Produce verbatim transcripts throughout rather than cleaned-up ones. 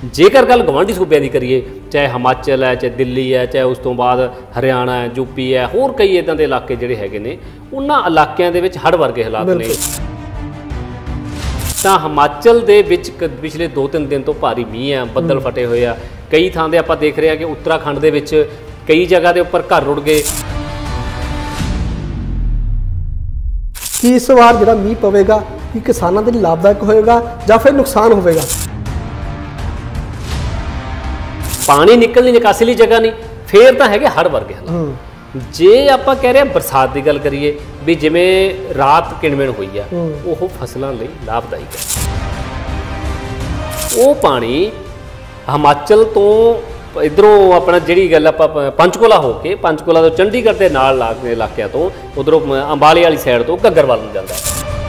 जेकर गल गवांढी सूबे की करिए, चाहे हिमाचल है, चाहे दिल्ली है, चाहे उस तो बाद हरियाणा है, यूपी है, होर कई इदां दे इलाके जिहड़े हैगे ने, उन्हां इलाकिਆਂ ਦੇ ਵਿੱਚ हड़ वर्गे हालात ने। ਤਾਂ हिमाचल ਦੇ ਵਿੱਚ ਪਿਛਲੇ दो तीन दिन ਤੋਂ ਭਾਰੀ ਮੀਂਹ ਹੈ, ਬੱਦਲ ਫਟੇ ਹੋਏ ਆ, ਕਈ ਥਾਂ ਤੇ ਆਪਾਂ ਦੇਖ ਰਹੇ ਹਾਂ ਕਿ ਉੱਤਰਾਖੰਡ ਦੇ ਵਿੱਚ ਕਈ ਜਗ੍ਹਾ ਦੇ ਉੱਪਰ ਘਰ ਰੁੜ ਗਏ। ਕਿ ਇਸ ਵਾਰ ਜਿਹੜਾ ਮੀਂਹ ਪਵੇਗਾ ਕਿ ਕਿਸਾਨਾਂ ਦੇ ਲਈ ਲਾਭਦਾਇਕ ਹੋਏਗਾ ਜਾਂ ਫਿਰ ਨੁਕਸਾਨ ਹੋਵੇਗਾ। पानी निकलने निकासी ली जगह नहीं, फिर तो है हड़ वर्गे हालात। जे आप कह रहे हैं बरसात की गल करिए भी जिमें रात किणमिण हुई है, वो फसलों लई लाभदायक है। वो पानी हिमाचल तो इधरों अपना जी गल आप पंचकुला हो के पंचकुला तो चंडीगढ़ के नाल लागते इलाकों तो उधरों अंबाले वाली साइड तो घग्गर वाल नूं जांदा है।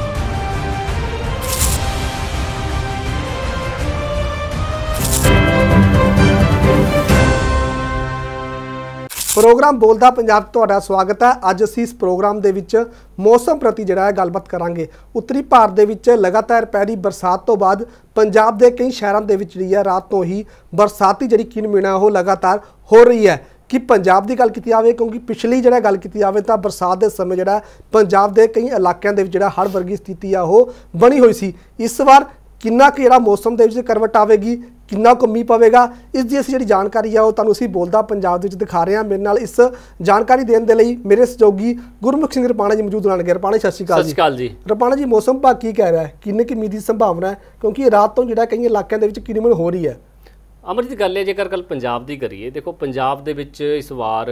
प्रोग्राम बोलदा पंजाब तुहाडा स्वागत है। अज असीं इस प्रोग्राम दे विच मौसम प्रति जिहड़ा है गलबात करांगे। उत्तरी भारत दे विच लगातार पै रही बरसात तो बाद पंजाब दे कई शहरां दे विच जिहड़ी है रात तो ही बरसाती जिहड़ी किणमिण है वो लगातार हो रही है। कि पंजाब की गल की जाए, क्योंकि पिछली जिहड़ा गल की जाए तो बरसात के समय जिहड़ा पंजाब के कई इलाकों के जिहड़ा हड़ वर्गी स्थिति है वो बनी हुई सी। इस बार किन्ना कि जिहड़ा मौसम के करवट आवेगी, किन्ना को मीह पवेगा, इसकी असीं जिहड़ी जानकारी है वो तुहानूं असीं बोलदा पंजाब दे विच दिखा रहे हैं। मेरे नाल इस जानकारी देने के लिए मेरे सहयोगी गुरमुख सिंह रपाणा जी मौजूद होणगे। रपाणा सत श्री अकाल जी। रपाणा जी, मौसम विभाग की कह रहा है, किन्ने की मीह की संभावना है, क्योंकि रात तो जिहड़ा कई इलाकों के विच किणमिण हो रही है। अमरजीत गल है जेकर गल पंजाब की करिए, देखो पंजाब दे विच इस वार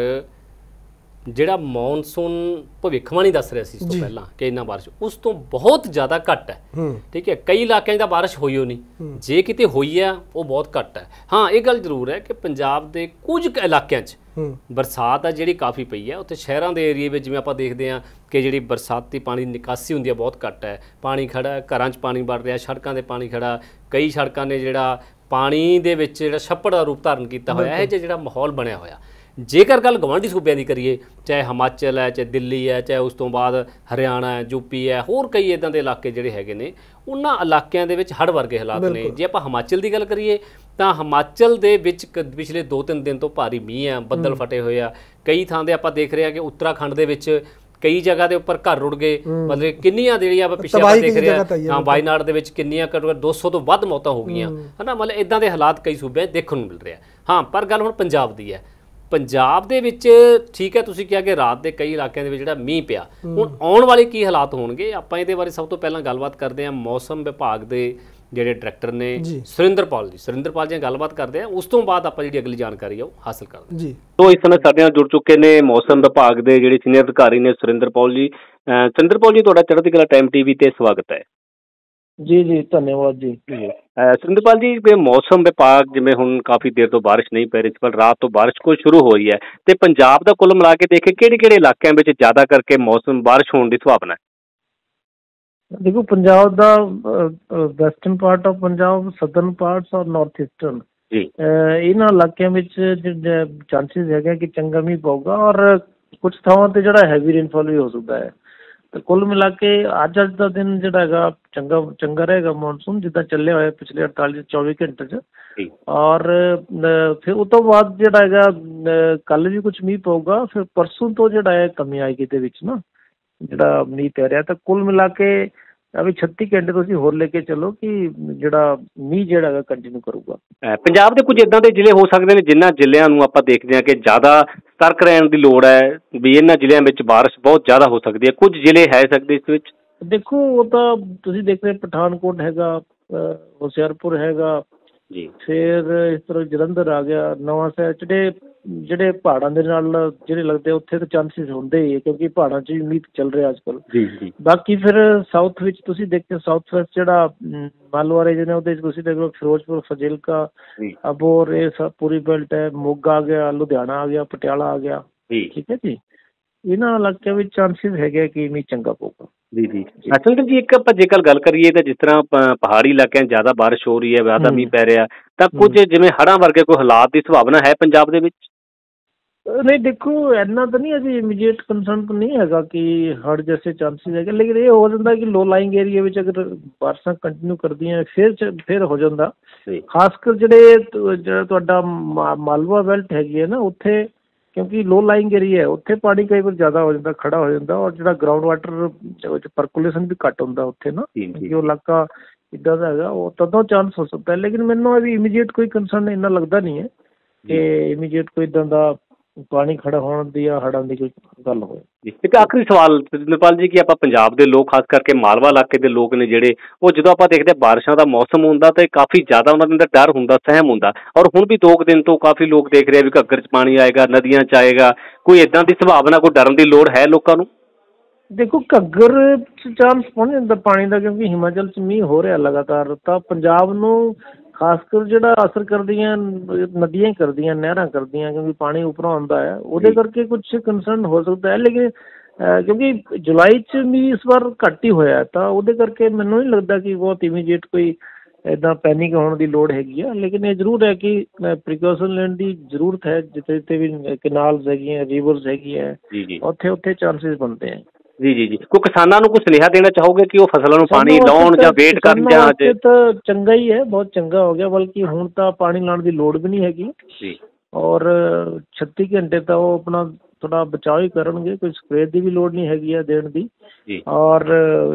ਜਿਹੜਾ ਮੌਨਸੂਨ ਭਵਿੱਖਬਾਣੀ ਦੱਸ ਰਿਹਾ ਸੀ ਇਸ ਤੋਂ ਪਹਿਲਾਂ ਕਿ ਇੰਨਾ ਬਾਰਿਸ਼ ਉਸ ਤੋਂ ਬਹੁਤ ਜ਼ਿਆਦਾ ਘੱਟ ਹੈ। ਠੀਕ ਹੈ, ਕਈ ਇਲਾਕਿਆਂ 'ਚ ਤਾਂ ਬਾਰਿਸ਼ ਹੋਈ ਹੋ ਨਹੀਂ, ਜੇ ਕਿਤੇ ਹੋਈ ਹੈ ਉਹ ਬਹੁਤ ਘੱਟ ਹੈ। ਹਾਂ, ਇਹ ਗੱਲ ਜ਼ਰੂਰ ਹੈ ਕਿ ਪੰਜਾਬ ਦੇ ਕੁਝ ਕੁ ਇਲਾਕਿਆਂ 'ਚ ਬਰਸਾਤ ਆ ਜਿਹੜੀ ਕਾਫੀ ਪਈ ਹੈ। ਉੱਥੇ ਸ਼ਹਿਰਾਂ ਦੇ ਏਰੀਏ ਵਿੱਚ ਜਿਵੇਂ ਆਪਾਂ ਦੇਖਦੇ ਹਾਂ ਕਿ ਜਿਹੜੀ ਬਰਸਾਤੀ ਪਾਣੀ ਦੀ ਨਿਕਾਸੀ ਹੁੰਦੀ ਹੈ ਬਹੁਤ ਘੱਟ ਹੈ। ਪਾਣੀ ਖੜਾ, ਘਰਾਂ 'ਚ ਪਾਣੀ ਵੜ ਰਿਹਾ, ਸੜਕਾਂ 'ਤੇ ਪਾਣੀ ਖੜਾ, ਕਈ ਸੜਕਾਂ ਨੇ ਜਿਹੜਾ ਪਾਣੀ ਦੇ ਵਿੱਚ ਜਿਹੜਾ ਛੱਪੜ ਦਾ ਰੂਪ ਧਾਰਨ ਕੀਤਾ ਹੋਇਆ ਹੈ, ਜਿਹੜਾ ਮਾਹੌਲ ਬਣਿਆ ਹੋਇਆ। जेकर गल गवांढी सूबे की करिए, चाहे हिमाचल है, चाहे दिल्ली है, चाहे उस तो बाद हरियाणा है, यूपी है, होर कई इदां दे इलाके जिहड़े हैगे ने, उन्हां इलाकिਆਂ ਦੇ ਵਿੱਚ हड़ वर्गे हालात ने। जे आपां हिमाचल की गल करिए ਤਾਂ हिमाचल ਦੇ ਵਿੱਚ ਪਿਛਲੇ दो तीन दिन ਤੋਂ ਭਾਰੀ ਮੀਂਹ ਹੈ, ਬੱਦਲ ਫਟੇ ਹੋਏ ਆ, ਕਈ ਥਾਂ ਤੇ ਆਪਾਂ ਦੇਖ ਰਹੇ ਹਾਂ ਕਿ ਉੱਤਰਾਖੰਡ ਦੇ ਵਿੱਚ ਕਈ ਜਗ੍ਹਾ ਦੇ ਉੱਪਰ ਘਰ ਰੁੜ ਗਏ। ਮਤਲਬ ਕਿੰਨੀਆਂ ਜਿਹੜੀਆਂ ਆਪਾਂ ਪਿੱਛੇ ਆਪਾਂ ਦੇਖ ਰਹੇ ਹਾਂ, ਹਾਂ ਵਾਇਨਾਡ ਦੇ ਵਿੱਚ ਕਿੰਨੀਆਂ ਘੱਟੋ ਘੱਟ दो सौ ਤੋਂ ਵੱਧ ਮੌਤਾਂ ਹੋ ਗਈਆਂ, ਹੈ ਨਾ। ਮਤਲਬ ਇਦਾਂ ਦੇ ਹਾਲਾਤ ਕਈ ਸੂਬਿਆਂ ਦੇਖਣ ਨੂੰ ਮਿਲ ਰਿਹਾ। ਹਾਂ, ਪਰ ਗੱਲ ਹੁਣ ਪੰਜਾਬ ਦੀ ਹੈ। पंजाब दे विच ठीक है, तुसीं कहा कि रात के कई इलाकों के जिहड़ा मीह पिया, हुण आउण वाले की हालात होणगे आपां इहदे बारे सब तो पहलां गलबात करते हैं मौसम विभाग के जिहड़े डायरैक्टर ने सुरिंदरपाल जी सुरिंदरपाल जी गलबात करते हैं। उस तो बाद आपां जिहड़ी अगली जानकारी है वो हासिल करते हैं जी। तो इस समय साडे नाल जुड़ चुके ने मौसम विभाग के जिहड़े सीनियर अधिकारी ने सुरिंदरपाल जी। सुरिंदरपाल जी, तुहाडा चढ़ती कला टाइम टीवी ते स्वागत है जी। जी धन्यवाद जी। सुरिंदरपाल जी, मौसम विभाग जिवें हुण काफ़ी देर तो बारिश नहीं पै रही, पर रात तो बारिश को शुरू हो रही है, तो पंजाब का कुल मिला के देखे किहड़े किहड़े इलाकों में ज़्यादा करके मौसम बारिश होने की संभावना है? देखो, पंजाब का western part of Punjab, southern parts और नॉर्थ ईस्टर्न जी, इन्हां इलाकों में चांसिस है कि चंगा मीह पऊगा और कुछ थावां ते जिहड़ा हैवी रेनफॉल भी हो सकता है। तो कुल मिला के अज अज का दिन जो है चंगा चंगा रहेगा मॉनसून जिदा चलिया होया पिछले अड़तालीस चौबीस घंटे च। और फिर उस तो बाद जो है कल भी कुछ मीह पऊगा, फिर परसों तो जो है कमी आएगी दे विच ना जो मीह पै रहा। तो कुल मिला के अभी छत्तीस घंटे तुसीं होर लेके चलो कि जिहड़ा मीह जिहड़ा है कंटिन्यू करूगा। पंजाब के कुछ इदां दे जिले हो सकते हैं जिन्हां जिलिਆਂ ਨੂੰ ਆਪਾਂ देखते हैं कि ज़्यादा सतर्क रहने की लोड़ है भी इन्हां जिलिਆਂ ਵਿੱਚ बारिश बहुत ज़्यादा हो सकती है, कुछ जिले है सकते इस विच? देखो, वो तो तुसीं देख रहे पठानकोट हैगा, हुशियारपुर हैगा जी, फिर इस तरह जलंधर आ गया, नवां शहर, ਜਿਹੜੇ ਜਿਹੜੇ ਪਹਾੜਾਂ ਦੇ ਨਾਲ ਜਿਹੜੇ ਲੱਗਦੇ ਉੱਥੇ ਤਾਂ ਚਾਂਸਿਸ ਹੁੰਦੇ ਹੀ ਹੈ ਕਿਉਂਕਿ ਪਹਾੜਾਂ 'ਚ ਵੀ ਮੀਂਹ ਚੱਲ ਰਿਹਾ ਅੱਜ ਕੱਲ੍ਹ ਜੀ ਜੀ। ਬਾਕੀ ਫਿਰ ਸਾਊਥ ਵਿੱਚ ਤੁਸੀਂ ਦੇਖਦੇ ਹੋ, ਸਾਊਥ ਵੈਸਟ ਜਿਹੜਾ ਮਾਲਵਾ ਰੀਜਨ ਹੈ ਉਹਦੇ 'ਚ ਤੁਸੀਂ ਦੇਖ ਲਓ ਫਿਰੋਜ਼ਪੁਰ, ਫਾਜ਼ਿਲਕਾ, ਅਬੋਹਰ, ਇਹ ਸਭ ਪੂਰੀ ਬੈਲਟ ਹੈ, ਮੋਗਾ ਆ ਗਿਆ, ਲੁਧਿਆਣਾ ਆ ਗਿਆ, ਪਟਿਆਲਾ ਆ ਗਿਆ, ਠੀਕ ਹੈ ਜੀ। ਇਹਨਾਂ ਇਲਾਕਿਆਂ ਵਿੱਚ ਚਾਂਸਿਸ ਹੈਗੇ ਕਿ ਮੀਂਹ ਚੰਗਾ ਪਊਗਾ जी जी। असल जी, एक आप जेकर गल करिए तो जिस तरह पहाड़ी इलाकों ज़्यादा बारिश हो रही है, ज़्यादा मीह पै रहा, तो कुछ जिवें हड़ां वर्गे कोई हालात की संभावना है पंजाब दे विच? नहीं देखो इन्ना तो नहीं अभी इमीडिएट कंसर्न तो नहीं हैगा कि हड़ जैसे चांसेस है, लेकिन ये हो जाता कि लो लाइंग एरिया में अगर बारिशां कंटिन्यू करदियां फिर फिर हो जाता। खासकर ਜਿਹੜੇ ਜਿਹੜਾ ਤੁਹਾਡਾ ਮਾਲਵਾ ਬੈਲਟ ਹੈਗੀ ਹੈ ਨਾ ਉੱਥੇ, ਕਿਉਂਕਿ लो ਲਾइंग ਏਰੀਆ ਹੈ ਉੱਥੇ ਪਾਣੀ ਕਈ ਵਾਰ ਜ਼ਿਆਦਾ ਹੋ ਜਾਂਦਾ, ਖੜਾ ਹੋ ਜਾਂਦਾ, ਔਰ ਜਿਹੜਾ ਗਰਾਊਂਡ ਵਾਟਰ ਪਰਕੂਲੇਸ਼ਨ ਵੀ ਘੱਟ ਹੁੰਦਾ ਉੱਥੇ ਨਾ, ਕਿਉਂਕਿ ਉਹ ਇਲਾਕਾ ਇੱਦਾਂ ਦਾ ਹੈਗਾ, ਉਹ ਤਦੋਂ ਚਾਂਸ ਹੋ ਸਕਦਾ। ਲੇਕਿਨ ਮੈਨੂੰ ਅभी ਇਮੀਡੀਏਟ ਕੋਈ ਕੰਸਰਨ ਇੰਨਾ ਲੱਗਦਾ ਨਹੀਂ ਹੈ ਕਿ ਇਮੀਡੀਏਟ ਕੋਈ ਇੱਦਾਂ ਦਾ ਪਾਣੀ ਖੜਾ ਹੋਣ ਦੀ ਜਾਂ ਹੜ੍ਹਾਂ ਦੀ ਕੋਈ ਗੱਲ ਹੋਏ। ਇੱਕ ਆਖਰੀ ਸਵਾਲ ਸਰਿੰਦਰਪਾਲ ਜੀ, ਕਿ ਆਪਾਂ ਪੰਜਾਬ ਦੇ ਲੋਕ ਖਾਸ ਕਰਕੇ ਮਾਲਵਾ ਇਲਾਕੇ ਦੇ ਲੋਕ ਨੇ ਜਿਹੜੇ, ਉਹ ਜਦੋਂ ਆਪਾਂ ਦੇਖਦੇ ਬਾਰਿਸ਼ਾਂ ਦਾ ਮੌਸਮ ਹੁੰਦਾ ਤਾਂ ਕਾਫੀ ਜ਼ਿਆਦਾ ਉਹਨਾਂ ਦੇ ਅੰਦਰ ਡਰ ਹੁੰਦਾ, ਸਹਿਮ ਹੁੰਦਾ, ਔਰ ਹੁਣ ਵੀ ਦੋ ਕੁ ਦਿਨ ਤੋਂ ਕਾਫੀ ਲੋਕ ਦੇਖ ਰਹੇ ਵੀ ਘੱਗਰ 'ਚ ਪਾਣੀ ਆਏਗਾ, ਨਦੀਆਂ 'ਚ ਆਏਗਾ, ਕੋਈ ਇੱਦਾਂ ਦੀ ਸੰਭਾਵਨਾ, ਕੋਈ ਡਰਨ ਦੀ ਲੋੜ ਹੈ ਲੋਕਾਂ ਨੂੰ? ਦੇਖੋ ਘੱਗਰ 'ਚ ਚਾਂਸ ਪਹੁੰਚ ਜਾਂਦਾ ਪਾਣੀ ਦਾ, ਕਿਉਂਕਿ ਹਿਮਾਚਲ 'ਚ ਮੀਂਹ ਹੋ ਰਿਹਾ ਲਗਾਤਾਰ, ਤਾਂ ਪੰਜਾਬ ਨੂੰ ਖਾਸਕਰ ਜਿਹੜਾ ਅਸਰ ਕਰਦੀਆਂ ਨਦੀਆਂ ਹੀ ਕਰਦੀਆਂ, ਨਹਿਰਾਂ ਕਰਦੀਆਂ, ਕਿਉਂਕਿ ਪਾਣੀ ਉੱਪਰੋਂ ਆਉਂਦਾ ਹੈ, ਉਹਦੇ ਕਰਕੇ ਕੁਛ ਕੰਸਰਨ ਹੋ ਸਕਦਾ ਹੈ। ਲੇਕਿਨ ਕਿਉਂਕਿ ਜੁਲਾਈ 'ਚ ਵੀ ਇਸ ਵਾਰ ਘੱਟ ਹੀ ਹੋਇਆ, ਤਾਂ ਉਹਦੇ ਕਰਕੇ ਮੈਨੂੰ ਨਹੀਂ ਲੱਗਦਾ ਕਿ ਬਹੁਤ ਇਮੀਡੀਏਟ ਕੋਈ ਇੱਦਾਂ ਪੈਨਿਕ ਹੋਣ ਦੀ ਲੋੜ ਹੈਗੀ ਆ। ਲੇਕਿਨ ਇਹ ਜ਼ਰੂਰ ਹੈ ਕਿ ਪ੍ਰੀਕਾਸ਼ਨ ਲੈਣ ਦੀ ਜ਼ਰੂਰਤ ਹੈ, ਜਿੱਥੇ ਜਿੱਥੇ ਵੀ ਕਨਾਲਸ ਹੈਗੀਆਂ, ਰਿਵਰਸ ਹੈਗੀਆਂ, ਉੱਥੇ ਉੱਥੇ ਚਾਂਸਿਸ ਬਣਦੇ ਹੈ। ਜੀ ਜੀ ਜੀ ਕੋਈ ਕਿਸਾਨਾਂ ਨੂੰ ਕੋਈ ਸੁਨੇਹਾ ਦੇਣਾ ਚਾਹੋਗੇ ਕਿ ਉਹ ਫਸਲਾਂ ਨੂੰ ਪਾਣੀ ਲਾਉਣ ਜਾਂ ਵੇਟ ਕਰਨ? ਜਾਂ ਅੱਜ ਤਾਂ ਚੰਗਾ ਹੀ ਹੈ, ਬਹੁਤ ਚੰਗਾ ਹੋ ਗਿਆ, ਬਲਕਿ ਹੁਣ ਤਾਂ ਪਾਣੀ ਲਾਉਣ ਦੀ ਲੋੜ ਵੀ ਨਹੀਂ ਹੈਗੀ ਜੀ, ਔਰ ਛੱਤੀ ਘੰਟੇ ਤਾਂ ਉਹ ਆਪਣਾ ਥੋੜਾ ਬਚਾਅ ਹੀ ਕਰਨਗੇ, ਕੋਈ ਸਪਰੇਅ ਦੀ ਵੀ ਲੋੜ ਨਹੀਂ ਹੈਗੀ ਹੈ ਦੇਣ ਦੀ। ਔਰ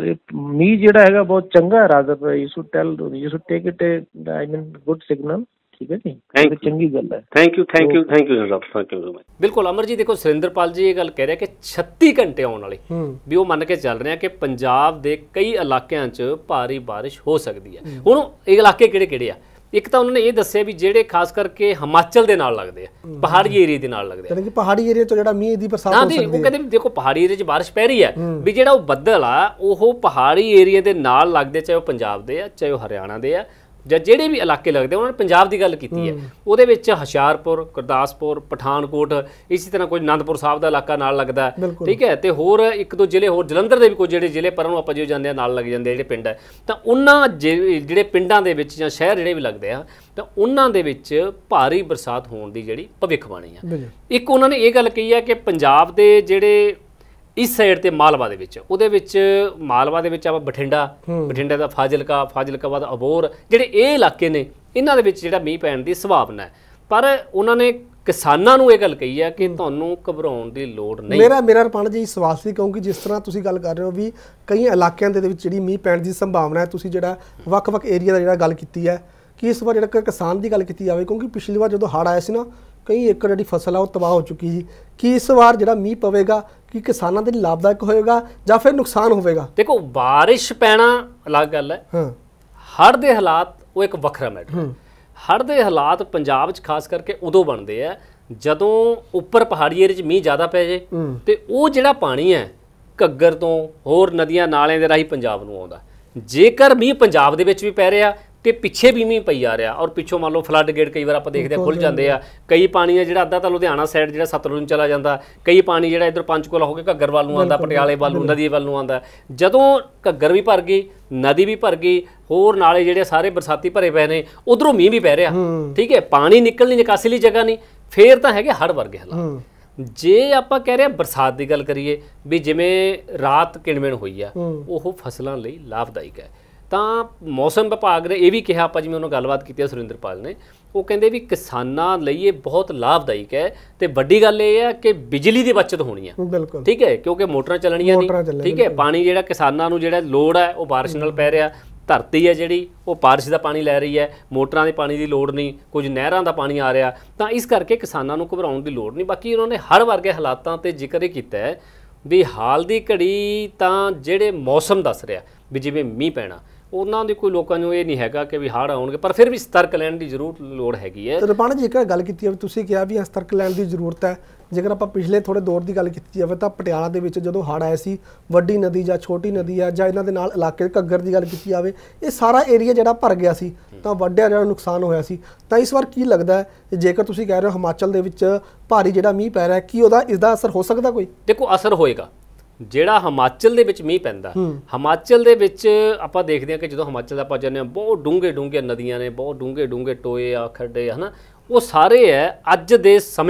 ਮੀਂਹ ਜਿਹੜਾ ਹੈਗਾ ਬਹੁਤ ਚੰਗਾ ਹੈ rather, you should tell you should take it I mean good signal. ਠੀਕ ਹੈ ਜੀ, ਚੰਗੀ ਗੱਲ ਹੈ। Thank you thank you thank you thank you. ਬਿਲਕੁਲ ਅਮਰ ਜੀ, ਦੇਖੋ ਸਰਿੰਦਰਪਾਲ ਜੀ ਇਹ ਗੱਲ ਕਹਿ ਰਿਹਾ ਕਿ ਛੱਤੀ ਘੰਟੇ ਆਉਣ ਵਾਲੇ ਵੀ ਉਹ ਮੰਨ ਕੇ ਚੱਲ ਰਹੇ ਆ ਕਿ ਪੰਜਾਬ ਦੇ ਕਈ ਇਲਾਕਿਆਂ 'ਚ ਭਾਰੀ ਬਾਰਿਸ਼ ਹੋ ਸਕਦੀ ਹੈ। ਹੁਣ ਇਹ ਇਲਾਕੇ ਕਿਹੜੇ ਕਿਹੜੇ ਆ? ਇੱਕ ਤਾਂ ਉਹਨਾਂ ਨੇ ਇਹ ਦੱਸਿਆ ਵੀ ਜਿਹੜੇ ਖਾਸ ਕਰਕੇ ਹਿਮਾਚਲ ਦੇ ਨਾਲ ਲੱਗਦੇ ਆ, ਪਹਾੜੀ ਏਰੀਆ ਦੇ ਨਾਲ ਲੱਗਦੇ ਆ, ਕਿ ਪਹਾੜੀ ਏਰੀਆ ਤੋਂ ਜਿਹੜਾ ਮੀਂਹ ਦੀ ਬਰਸਾਤ ਹੋ ਸਕਦੀ ਹੈ। ਉਹ ਕਹਿੰਦੇ ਵੀ ਦੇਖੋ ਪਹਾੜੀ ਏਰੀਆ 'ਚ ਬਾਰਿਸ਼ ਪੈ ਰਹੀ ਹੈ, ਵੀ ਜਿਹੜਾ ਉਹ ਬੱਦਲ ਆ ਉਹ ਪਹਾੜੀ ਏਰੀਆ ਦੇ ਨਾਲ ਲੱਗਦੇ, ਚਾਹੇ ਉਹ ਪੰਜਾਬ ਦੇ ਆ, ਚਾਹੇ ਉਹ ਹਰਿਆਣਾ ਦੇ ਆ, ਜਾਂ ਜਿਹੜੇ ਵੀ ਇਲਾਕੇ ਲੱਗਦੇ ਉਹਨਾਂ ਨੇ ਪੰਜਾਬ ਦੀ ਗੱਲ ਕੀਤੀ ਹੈ। ਉਹਦੇ ਵਿੱਚ ਹੁਸ਼ਿਆਰਪੁਰ, ਗੁਰਦਾਸਪੁਰ, ਪਠਾਨਕੋਟ, ਇਸੇ ਤਰ੍ਹਾਂ ਕੋਈ ਅਨੰਦਪੁਰ ਸਾਹਿਬ ਦਾ ਇਲਾਕਾ ਨਾਲ ਲੱਗਦਾ, ਠੀਕ ਹੈ, ਤੇ ਹੋਰ ਇੱਕ ਦੋ ਜ਼ਿਲ੍ਹੇ ਹੋਰ, ਜਲੰਧਰ ਦੇ ਵੀ ਕੋਈ ਜਿਹੜੇ ਜ਼ਿਲ੍ਹੇ ਪਰਾਂ ਨੂੰ ਆਪਾਂ ਜੋ ਜਾਂਦੇ ਆ ਨਾਲ ਲੱਗ ਜਾਂਦੇ ਜਿਹੜੇ ਪਿੰਡ ਹੈ, ਤਾਂ ਉਹਨਾਂ ਜਿਹੜੇ ਪਿੰਡਾਂ ਦੇ ਵਿੱਚ ਜਾਂ ਸ਼ਹਿਰ ਜਿਹੜੇ ਵੀ ਲੱਗਦੇ ਆ, ਤਾਂ ਉਹਨਾਂ ਦੇ ਵਿੱਚ ਭਾਰੀ ਬਰਸਾਤ ਹੋਣ ਦੀ ਜਿਹੜੀ ਭਵਿੱਖਬਾਣੀ ਆ। ਇੱਕ ਉਹਨਾਂ ਨੇ ਇਹ ਗੱਲ ਕਹੀ ਹੈ ਕਿ ਪੰਜਾਬ ਦੇ ਜਿਹੜੇ ਇਸ ਸਾਈਡ ਤੇ ਮਾਲਵਾ ਦੇ ਵਿੱਚ, ਉਹਦੇ ਵਿੱਚ ਮਾਲਵਾ ਦੇ ਵਿੱਚ ਆਪਾਂ ਬਠਿੰਡਾ, ਬਠਿੰਡਾ ਦਾ ਫਾਜ਼ਿਲਕਾ, ਫਾਜ਼ਿਲਕਾ ਬਾਅਦ ਅਬੋਹਰ, ਜਿਹੜੇ ਇਹ ਇਲਾਕੇ ਨੇ ਇਹਨਾਂ ਦੇ ਵਿੱਚ ਜਿਹੜਾ ਮੀਂਹ ਪੈਣ ਦੀ ਸੰਭਾਵਨਾ ਹੈ। ਪਰ ਉਹਨਾਂ ਨੇ ਕਿਸਾਨਾਂ ਨੂੰ ਇਹ ਗੱਲ ਕਹੀ ਹੈ ਕਿ ਤੁਹਾਨੂੰ ਘਬਰਾਉਣ ਦੀ ਲੋੜ ਨਹੀਂ। ਮੇਰਾ ਮੇਰਾ ਰਪਣ ਜੀ ਸਵਾਲ ਸੀ, ਕਿਉਂਕਿ ਜਿਸ ਤਰ੍ਹਾਂ ਤੁਸੀਂ ਗੱਲ ਕਰ ਰਹੇ ਹੋ ਵੀ ਕਈ ਇਲਾਕਿਆਂ ਦੇ ਵਿੱਚ ਜਿਹੜੀ ਮੀਂਹ ਪੈਣ ਦੀ ਸੰਭਾਵਨਾ ਹੈ, ਤੁਸੀਂ ਜਿਹੜਾ ਵੱਖ-ਵੱਖ ਏਰੀਆ ਦਾ ਜਿਹੜਾ ਗੱਲ ਕੀਤੀ ਹੈ ਕਿ ਇਸ ਵਾਰ ਜਿਹੜਾ ਕਿਸਾਨ ਦੀ ਗੱਲ ਕੀਤੀ ਜਾਵੇ, ਕਿਉਂਕਿ ਪਿਛਲੀ ਵਾਰ ਜਦੋਂ ਹੜ੍ਹ ਆਇਆ ਸੀ ਨਾ, ਕਈ ਏਕੜ ਜਿਹੜੀ ਫਸਲ ਆ ਉਹ ਤਬਾਹ ਹੋ ਚੁੱਕੀ ਸੀ, ਕਿ ਇਸ ਵਾਰ ਜਿਹੜਾ ਮੀਂਹ ਪਵੇਗਾ ਕਿ ਕਿਸਾਨਾਂ ਦੇ ਲਈ ਲਾਭਦਾਇਕ ਹੋਏਗਾ ਜਾਂ ਫਿਰ ਨੁਕਸਾਨ ਹੋਵੇਗਾ? ਦੇਖੋ ਬਾਰਿਸ਼ ਪੈਣਾ ਅਲੱਗ ਗੱਲ ਹੈ, ਹਾਂ, ਹੜ੍ਹ ਦੇ ਹਾਲਾਤ ਉਹ ਇੱਕ ਵੱਖਰਾ ਮੈਟਰ ਹੈ। ਹੜ੍ਹ ਦੇ ਹਾਲਾਤ ਪੰਜਾਬ 'ਚ ਖਾਸ ਕਰਕੇ ਉਦੋਂ ਬਣਦੇ ਆ ਜਦੋਂ ਉੱਪਰ ਪਹਾੜੀ ਏਰੀਏ 'ਚ ਮੀਂਹ ਜ਼ਿਆਦਾ ਪੈ ਜੇ, ਤੇ ਉਹ ਜਿਹੜਾ ਪਾਣੀ ਹੈ ਘੱਗਰ ਤੋਂ ਹੋਰ ਨਦੀਆਂ ਨਾਲਿਆਂ ਦੇ ਰਾਹੀਂ ਪੰਜਾਬ ਨੂੰ ਆਉਂਦਾ। ਜੇਕਰ ਮੀਂਹ ਪੰਜਾਬ ਦੇ ਵਿੱਚ ਵੀ ਪੈ ਰਿਹਾ ਤੇ ਪਿੱਛੇ ਵੀ ਮੀਂਹ ਪਈ ਆ ਰਿਹਾ, ਔਰ ਪਿੱਛੋਂ ਮੰਨ ਲਓ ਫਲੱਡ ਗੇਟ ਕਈ ਵਾਰ ਆਪਾਂ ਦੇਖਦੇ ਆ ਖੁੱਲ ਜਾਂਦੇ ਆ, ਕਈ ਪਾਣੀ ਆ ਜਿਹੜਾ ਅੱਧਾ ਤਾਂ ਲੁਧਿਆਣਾ ਸਾਈਡ ਜਿਹੜਾ ਸਤਲੁਜ ਨੂੰ ਚਲਾ ਜਾਂਦਾ, ਕਈ ਪਾਣੀ ਜਿਹੜਾ ਇੱਧਰ ਪੰਚਕੂਲਾ ਹੋ ਕੇ ਘੱਗਰ ਵੱਲ ਨੂੰ ਆਉਂਦਾ, ਪਟਿਆਲੇ ਵੱਲ ਨੂੰ, ਨਦੀ ਵੱਲ ਨੂੰ ਆਉਂਦਾ। ਜਦੋਂ ਘੱਗਰ ਵੀ ਭਰ ਗਈ, ਨਦੀ ਵੀ ਭਰ ਗਈ, ਹੋਰ ਨਾਲੇ ਜਿਹੜੇ ਸਾਰੇ ਬਰਸਾਤੀ ਭਰੇ ਪਏ ਨੇ, ਉਧਰੋਂ ਮੀਂਹ ਵੀ ਪੈ ਰਿਹਾ, ਠੀਕ ਹੈ, ਪਾਣੀ ਨਿਕਲਣੀ ਨਿਕਾਸੀ ਲਈ ਜਗ੍ਹਾ ਨਹੀਂ, ਫੇਰ ਤਾਂ ਹੈਗੇ ਹੜ੍ਹ ਵਰਗੇ ਹਾਲਾਤ। ਜੇ ਆਪਾਂ ਕਹਿ ਰਹੇ ਹਾਂ ਬਰਸਾਤ ਦੀ ਗੱਲ ਕਰੀਏ ਵੀ ਜਿਵੇਂ ਰਾਤ ਕਿਣਮਿਣ ਹੋਈ ਆ, ਉਹ ਫਸਲਾਂ ਲਈ ਲਾਭਦਾਇਕ ਹੈ। ਤਾਂ ਮੌਸਮ ਵਿਭਾਗ ਨੇ ਇਹ ਵੀ ਕਿਹਾ, ਆਪਾਂ ਜਿਵੇਂ ਉਹਨੂੰ ਗੱਲਬਾਤ ਕੀਤੀ ਹੈ ਸੁਰਿੰਦਰਪਾਲ ਨੇ, ਉਹ ਕਹਿੰਦੇ ਵੀ ਕਿਸਾਨਾਂ ਲਈ ਇਹ ਬਹੁਤ ਲਾਭਦਾਇਕ ਹੈ, ਤੇ ਵੱਡੀ ਗੱਲ ਇਹ ਹੈ ਕਿ ਬਿਜਲੀ ਦੀ ਬਚਤ ਹੋਣੀ ਹੈ, ਠੀਕ ਹੈ, ਕਿਉਂਕਿ ਮੋਟਰਾਂ ਚੱਲਣੀਆਂ ਨਹੀਂ, ਠੀਕ ਹੈ, ਪਾਣੀ ਜਿਹੜਾ ਕਿਸਾਨਾਂ ਨੂੰ ਜਿਹੜਾ ਲੋੜ ਹੈ ਉਹ ਬਾਰਿਸ਼ ਨਾਲ ਪੈ ਰਿਹਾ, ਧਰਤੀ ਹੈ ਜਿਹੜੀ ਉਹ ਬਾਰਿਸ਼ ਦਾ ਪਾਣੀ ਲੈ ਰਹੀ ਹੈ, ਮੋਟਰਾਂ ਦੇ ਪਾਣੀ ਦੀ ਲੋੜ ਨਹੀਂ, ਕੁਝ ਨਹਿਰਾਂ ਦਾ ਪਾਣੀ ਆ ਰਿਹਾ, ਤਾਂ ਇਸ ਕਰਕੇ ਕਿਸਾਨਾਂ ਨੂੰ ਘਬਰਾਉਣ ਦੀ ਲੋੜ ਨਹੀਂ। ਬਾਕੀ ਉਹਨਾਂ ਨੇ ਹੜ੍ਹ ਵਰਗੇ ਹਾਲਾਤਾਂ 'ਤੇ ਜ਼ਿਕਰ ਇਹ ਕੀਤਾ ਹੈ ਵੀ ਹਾਲ ਦੀ ਘੜੀ ਤਾਂ ਜਿਹੜੇ ਮੌਸਮ ਦੱਸ ਰਿਹਾ ਵੀ ਜਿਵੇਂ ਮੀਂਹ ਪੈਣਾ, ਉਹਨਾਂ ਦੀ ਕੋਈ ਲੋਕਾਂ ਨੂੰ ਇਹ ਨਹੀਂ ਹੈਗਾ ਕਿ ਵੀ ਹੜ੍ਹ ਆਉਣਗੇ, ਪਰ ਫਿਰ ਵੀ ਸਤਰਕ ਲੈਣ ਦੀ ਜ਼ਰੂਰ ਲੋੜ ਹੈਗੀ ਹੈ। ਰਪਾਣਾ ਜੀ ਜੇਕਰ ਗੱਲ ਕੀਤੀ ਜਾਵੇ, ਤੁਸੀਂ ਕਿਹਾ ਵੀ ਸਤਰਕ ਲੈਣ ਦੀ ਜ਼ਰੂਰਤ ਹੈ, ਜੇਕਰ ਆਪਾਂ ਪਿਛਲੇ ਥੋੜ੍ਹੇ ਦੌਰ ਦੀ ਗੱਲ ਕੀਤੀ ਜਾਵੇ ਤਾਂ ਪਟਿਆਲਾ ਦੇ ਵਿੱਚ ਜਦੋਂ ਹੜ੍ਹ ਆਏ ਸੀ, ਵੱਡੀ ਨਦੀ ਜਾਂ ਛੋਟੀ ਨਦੀ ਆ ਜਾਂ ਇਹਨਾਂ ਦੇ ਨਾਲ ਇਲਾਕੇ ਘੱਗਰ ਦੀ ਗੱਲ ਕੀਤੀ ਜਾਵੇ, ਇਹ ਸਾਰਾ ਏਰੀਆ ਜਿਹੜਾ ਭਰ ਗਿਆ ਸੀ, ਤਾਂ ਵੱਡਾ ਜਿਹੜਾ ਨੁਕਸਾਨ ਹੋਇਆ ਸੀ। ਤਾਂ ਇਸ ਵਾਰ ਕੀ ਲੱਗਦਾ ਹੈ ਜੇਕਰ ਤੁਸੀਂ ਕਹਿ ਰਹੇ ਹੋ ਹਿਮਾਚਲ ਦੇ ਵਿੱਚ ਭਾਰੀ ਜਿਹੜਾ ਮੀਂਹ ਪੈ ਰਿਹਾ, ਕੀ ਉਹਦਾ ਇਸਦਾ ਅਸਰ ਹੋ ਸਕਦਾ? ਕੋਈ ਦੇਖੋ ਅਸਰ ਹੋਏਗਾ, ਜਿਹੜਾ ਹਿਮਾਚਲ ਦੇ ਵਿੱਚ ਮੀਂਹ ਪੈਂਦਾ, ਹਿਮਾਚਲ ਦੇ ਵਿੱਚ ਆਪਾਂ ਦੇਖਦੇ ਹਾਂ ਕਿ ਜਦੋਂ ਹਿਮਾਚਲ ਦਾ ਆਪਾਂ ਜਾਂਦੇ ਹਾਂ ਬਹੁਤ ਡੂੰਘੇ ਡੂੰਘੇ ਨਦੀਆਂ ਨੇ, ਬਹੁਤ ਡੂੰਘੇ ਡੂੰਘੇ ਟੋਏ ਆ, ਖੱਡੇ, ਹੈ ਨਾ, ਉਹ ਸਾਰੇ ਹੈ ਅੱਜ ਦੇ ਸਮੇਂ 'ਚ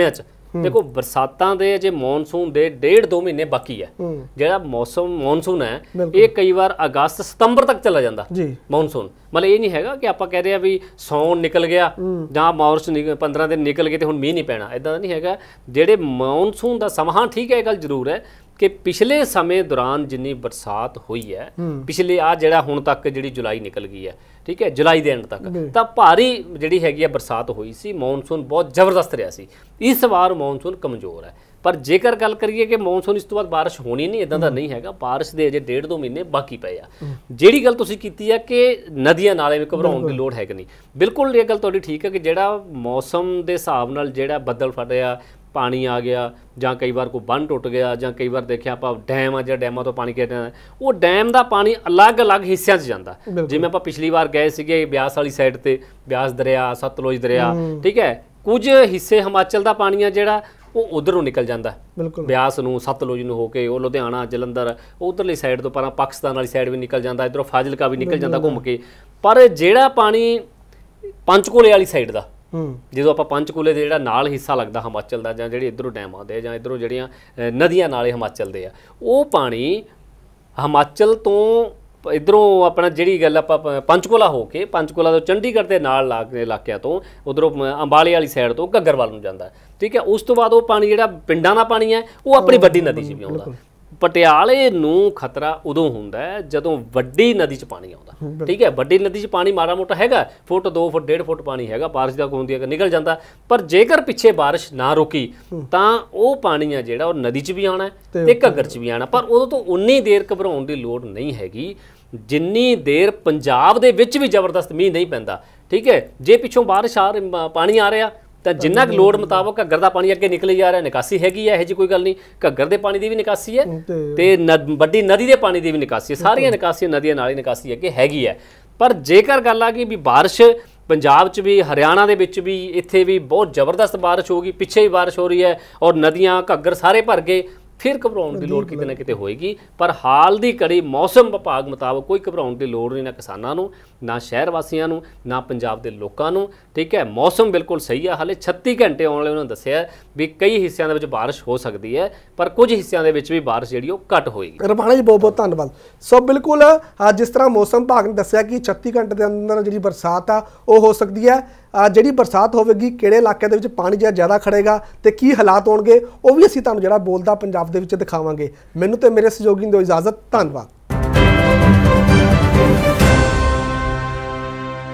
ਦੇਖੋ ਬਰਸਾਤਾਂ ਦੇ ਅਜੇ ਮੌਨਸੂਨ ਦੇ ਡੇਢ ਦੋ ਮਹੀਨੇ ਬਾਕੀ ਹੈ। ਜਿਹੜਾ ਮੌਸਮ ਮੌਨਸੂਨ ਹੈ ਇਹ ਕਈ ਵਾਰ ਅਗਸਤ ਸਤੰਬਰ ਤੱਕ ਚਲਾ ਜਾਂਦਾ ਮੌਨਸੂਨ। ਮਤਲਬ ਇਹ ਨਹੀਂ ਹੈਗਾ ਕਿ ਆਪਾਂ ਕਹਿ ਰਹੇ ਆ ਵੀ ਸੌਣ ਨਿਕਲ ਗਿਆ ਜਾਂ ਮਾਰਚ ਪੰਦਰਾਂ ਦਿਨ ਨਿਕਲ ਗਏ ਤੇ ਹੁਣ ਮੀਂਹ ਨਹੀਂ ਪੈਣਾ, ਇਦਾਂ ਦਾ ਨਹੀਂ ਹੈਗਾ। ਜਿਹੜੇ ਮੌਨਸੂਨ ਦਾ ਸਮਾਂ, ਠੀਕ ਹੈ ਇਹ ਗੱਲ ਜ਼ਰੂਰ ਹੈ ਕਿ ਪਿਛਲੇ ਸਮੇਂ ਦੌਰਾਨ ਜਿੰਨੀ ਬਰਸਾਤ ਹੋਈ ਹੈ, ਪਿਛਲੇ ਆ ਜਿਹੜਾ ਹੁਣ ਤੱਕ ਜਿਹੜੀ ਜੁਲਾਈ ਨਿਕਲ ਗਈ ਹੈ, ਠੀਕ ਹੈ, ਜੁਲਾਈ ਦੇ ਐਂਡ ਤੱਕ ਤਾਂ ਭਾਰੀ ਜਿਹੜੀ ਹੈਗੀ ਆ ਬਰਸਾਤ ਹੋਈ ਸੀ, ਮੌਨਸੂਨ ਬਹੁਤ ਜ਼ਬਰਦਸਤ ਰਿਹਾ ਸੀ। ਇਸ ਵਾਰ ਮੌਨਸੂਨ ਕਮਜ਼ੋਰ ਹੈ। ਪਰ ਜੇਕਰ ਗੱਲ ਕਰੀਏ ਕਿ ਮੌਨਸੂਨ ਇਸ ਤੋਂ ਬਾਅਦ ਬਾਰਿਸ਼ ਹੋਣੀ ਨਹੀਂ, ਇਦਾਂ ਦਾ ਨਹੀਂ ਹੈਗਾ। ਬਾਰਿਸ਼ ਦੇ ਅਜੇ ਡੇਢ ਦੋ ਮਹੀਨੇ ਬਾਕੀ ਪਏ ਆ। ਜਿਹੜੀ ਗੱਲ ਤੁਸੀਂ ਕੀਤੀ ਹੈ ਕਿ ਨਦੀਆਂ ਨਾਲੇ ਵਿੱਚ ਘਬਰਾਉਣ ਦੀ ਲੋੜ ਹੈ ਕਿ ਨਹੀਂ, ਬਿਲਕੁਲ ਇਹ ਗੱਲ ਤੁਹਾਡੀ ਠੀਕ ਹੈ ਕਿ ਜਿਹੜਾ ਮੌਸਮ ਦੇ ਹਿਸਾਬ ਨਾਲ ਜਿਹੜਾ ਬੱਦਲ ਫਟਿਆ, ਪਾਣੀ ਆ ਗਿਆ, ਜਾਂ ਕਈ ਵਾਰ ਕੋਈ ਬੰਨ ਟੁੱਟ ਗਿਆ, ਜਾਂ ਕਈ ਵਾਰ ਦੇਖਿਆ ਆਪਾਂ ਡੈਮ ਆ, ਜਿਹੜਾ ਡੈਮਾਂ ਤੋਂ ਪਾਣੀ ਕੱਢਿਆ, ਉਹ ਡੈਮ ਦਾ ਪਾਣੀ ਅਲੱਗ-ਅਲੱਗ ਹਿੱਸਿਆਂ 'ਚ ਜਾਂਦਾ। ਜਿਵੇਂ ਆਪਾਂ ਪਿਛਲੀ ਵਾਰ ਗਏ ਸੀਗੇ ਬਿਆਸ ਵਾਲੀ ਸਾਈਡ ਤੇ, ਬਿਆਸ ਦਰਿਆ, ਸਤਲੁਜ ਦਰਿਆ, ਠੀਕ ਹੈ, ਕੁਝ ਹਿੱਸੇ ਹਿਮਾਚਲ ਦਾ ਪਾਣੀ ਆ ਜਿਹੜਾ ਉਹ ਉਧਰੋਂ ਨਿਕਲ ਜਾਂਦਾ ਬਿਆਸ ਨੂੰ, ਸਤਲੁਜ ਨੂੰ ਹੋ ਕੇ, ਉਹ ਲੁਧਿਆਣਾ, ਜਲੰਧਰ, ਉਧਰਲੀ ਸਾਈਡ ਤੋਂ ਪਰਾਂ ਪਾਕਿਸਤਾਨ ਵਾਲੀ ਸਾਈਡ ਵੀ ਨਿਕਲ ਜਾਂਦਾ, ਇੱਧਰੋਂ ਫਾਜ਼ਿਲਕਾ ਵੀ ਨਿਕਲ ਜਾਂਦਾ ਘੁੰਮ ਕੇ। ਪਰ ਜਿਹੜਾ ਪਾਣੀ ਪੰਚਕੂਲੇ ਵਾਲੀ ਸਾਈਡ ਦਾ, ਜਦੋਂ ਆਪਾਂ ਪੰਚਕੂਲੇ ਦੇ ਜਿਹੜਾ ਨਾਲ ਹਿੱਸਾ ਲੱਗਦਾ ਹਿਮਾਚਲ ਦਾ, ਜਾਂ ਜਿਹੜੇ ਇੱਧਰੋਂ ਡੈਮ ਆਉਂਦੇ ਆ, ਜਾਂ ਇੱਧਰੋਂ ਜਿਹੜੀਆਂ ਨਦੀਆਂ ਨਾਲੇ ਹਿਮਾਚਲ ਦੇ ਆ, ਉਹ ਪਾਣੀ ਹਿਮਾਚਲ ਤੋਂ ਇੱਧਰੋਂ ਆਪਣਾ ਜਿਹੜੀ ਗੱਲ ਆਪਾਂ ਪੰਚਕੂਲਾ ਹੋ ਕੇ, ਪੰਚਕੂਲਾ ਤੋਂ ਚੰਡੀਗੜ੍ਹ ਦੇ ਨਾਲ ਲਾਗੇ ਇਲਾਕਿਆਂ ਤੋਂ, ਉੱਧਰੋਂ ਅੰਬਾਲੇ ਵਾਲੀ ਸਾਈਡ ਤੋਂ ਘੱਗਰ ਵੱਲ ਨੂੰ ਜਾਂਦਾ, ਠੀਕ ਹੈ। ਉਸ ਤੋਂ ਬਾਅਦ ਉਹ ਪਾਣੀ ਜਿਹੜਾ ਪਿੰਡਾਂ ਦਾ ਪਾਣੀ ਹੈ ਉਹ ਆਪਣੀ ਵੱਡੀ ਨਦੀ 'ਚ ਵੀ ਆਉਂਦਾ। ਪਟਿਆਲੇ ਨੂੰ ਖਤਰਾ ਉਦੋਂ ਹੁੰਦਾ ਹੈ ਜਦੋਂ ਵੱਡੀ ਨਦੀ 'ਚ ਪਾਣੀ ਆਉਂਦਾ, ਠੀਕ ਹੈ। ਵੱਡੀ ਨਦੀ 'ਚ ਪਾਣੀ ਮਾੜਾ ਮੋਟਾ ਹੈਗਾ, ਫੁੱਟ ਦੋ ਫੁੱਟ ਡੇਢ ਫੁੱਟ ਪਾਣੀ ਹੈਗਾ, ਬਾਰਿਸ਼ ਦਾ ਹੁੰਦੀ ਹੈ ਨਿਕਲ ਜਾਂਦਾ। ਪਰ ਜੇਕਰ ਪਿੱਛੇ ਬਾਰਿਸ਼ ਨਾ ਰੁਕੀ ਤਾਂ ਉਹ ਪਾਣੀ ਆ ਜਿਹੜਾ ਉਹ ਨਦੀ 'ਚ ਵੀ ਆਉਣਾ ਤੇ ਘੱਗਰ 'ਚ ਵੀ ਆਉਣਾ। ਪਰ ਉਦੋਂ ਤੋਂ ਉਨੀ ਦੇਰ ਘਬਰਾਉਣ ਦੀ ਲੋੜ ਨਹੀਂ ਹੈਗੀ ਜਿੰਨੀ ਦੇਰ ਪੰਜਾਬ ਦੇ ਵਿੱਚ ਵੀ ਜ਼ਬਰਦਸਤ ਮੀਂਹ ਨਹੀਂ ਪੈਂਦਾ, ਠੀਕ ਹੈ। ਜੇ ਪਿੱਛੋਂ ਬਾਰਿਸ਼ ਆ ਪਾਣੀ ਆ ਰਿਹਾ ਤਾਂ ਜਿੰਨਾ ਕੁ ਲੋੜ ਮੁਤਾਬਕ ਘੱਗਰ ਦਾ ਪਾਣੀ ਅੱਗੇ ਨਿਕਲ ਜਾ ਰਿਹਾ, ਨਿਕਾਸੀ ਹੈਗੀ ਹੈ, ਇਹੋ ਜਿਹੀ ਕੋਈ ਗੱਲ ਨਹੀਂ। ਘੱਗਰ ਦੇ ਪਾਣੀ ਦੀ ਵੀ ਨਿਕਾਸੀ ਹੈ ਤੇ ਵੱਡੀ ਨਦੀ ਦੇ ਪਾਣੀ ਦੀ ਵੀ ਨਿਕਾਸੀ ਹੈ, ਸਾਰੀਆਂ ਨਿਕਾਸੀਆਂ ਨਦੀਆਂ ਨਾਲ ਹੀ ਨਿਕਾਸੀ ਅੱਗੇ ਹੈਗੀ ਹੈ। ਪਰ ਜੇਕਰ ਗੱਲ ਆ ਗਈ ਵੀ ਬਾਰਿਸ਼ ਪੰਜਾਬ 'ਚ ਵੀ, ਹਰਿਆਣਾ ਦੇ ਵਿੱਚ ਵੀ, ਇੱਥੇ ਵੀ ਬਹੁਤ ਜ਼ਬਰਦਸਤ ਬਾਰਿਸ਼ ਹੋਊਗੀ, ਪਿੱਛੇ ਵੀ ਬਾਰਿਸ਼ ਹੋ ਰਹੀ ਹੈ ਔਰ ਨਦੀਆਂ ਘੱਗਰ ਸਾਰੇ ਭਰ ਗਏ, ਫਿਰ ਘਬਰਾਉਣ ਦੀ ਲੋੜ ਕਿਤੇ ਨਾ ਕਿਤੇ ਹੋਏਗੀ। ਪਰ ਹਾਲ ਦੀ ਘੜੀ ਮੌਸਮ ਵਿਭਾਗ ਮੁਤਾਬਕ ਕੋਈ ਘਬਰਾਉਣ ਦੀ ਲੋੜ ਨਹੀਂ, ਨਾ ਕਿਸਾਨਾਂ ਨੂੰ, ਨਾ ਸ਼ਹਿਰ ਵਾਸੀਆਂ ਨੂੰ, ਨਾ ਪੰਜਾਬ ਦੇ ਲੋਕਾਂ ਨੂੰ, ਠੀਕ ਹੈ। ਮੌਸਮ ਬਿਲਕੁਲ ਸਹੀ ਆ। ਹਾਲੇ ਛੱਤੀ ਘੰਟੇ ਆਉਣ ਵਾਲੇ ਉਹਨਾਂ ਨੇ ਦੱਸਿਆ ਵੀ ਕਈ ਹਿੱਸਿਆਂ ਦੇ ਵਿੱਚ ਬਾਰਿਸ਼ ਹੋ ਸਕਦੀ ਹੈ, ਪਰ ਕੁਝ ਹਿੱਸਿਆਂ ਦੇ ਵਿੱਚ ਵੀ ਬਾਰਿਸ਼ ਜਿਹੜੀ ਉਹ ਘੱਟ ਹੋਏਗੀ। ਰਬਾਣਾ ਜੀ ਬਹੁਤ ਬਹੁਤ ਧੰਨਵਾਦ। ਸੋ ਬਿਲਕੁਲ ਜਿਸ ਤਰ੍ਹਾਂ ਮੌਸਮ ਵਿਭਾਗ ਨੇ ਦੱਸਿਆ ਕਿ ਛੱਤੀ ਘੰਟੇ ਦੇ ਅੰਦਰ ਜਿਹੜੀ ਬਰਸਾਤ ਆ ਉਹ ਹੋ ਸਕਦੀ ਹੈ। ਜਿਹੜੀ ਬਰਸਾਤ ਹੋਵੇਗੀ, ਕਿਹੜੇ ਇਲਾਕਿਆਂ ਦੇ ਵਿੱਚ ਪਾਣੀ ਜਿਹੜਾ ਜ਼ਿਆਦਾ ਖੜੇਗਾ ਤੇ ਕੀ ਹਾਲਾਤ ਹੋਣਗੇ, ਉਹ ਵੀ ਅਸੀਂ ਤੁਹਾਨੂੰ ਜਿਹੜਾ ਬੋਲਦਾ ਪੰਜਾਬ ਦੇ ਵਿੱਚ ਦਿਖਾਵਾਂਗੇ। ਮੈਨੂੰ ਤੇ ਮੇਰੇ ਸਹਿਯੋਗੀ ਨੂੰ ਦਿਓ ਇਜਾਜ਼ਤ। ਧੰਨਵਾਦ।